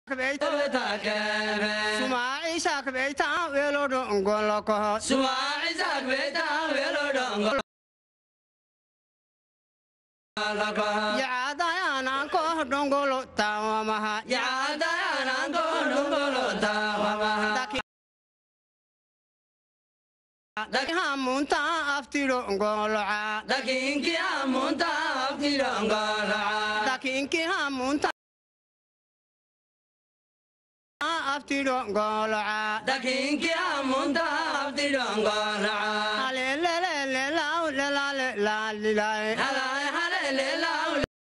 Suma Isaac Beta, Velo Dongolo, Suma Isaac Beta, Velo Dongolo. Ya Diana, go Dongolo, Tawamaha, Ya Diana, go Dongolo, Tawamaha. The Hamunta after Dongola, the Kinky Hamunta after Dongola, the Kinky Hamunta. After Dongola, the King Kiamunta after Dongola, la la la la la la la la.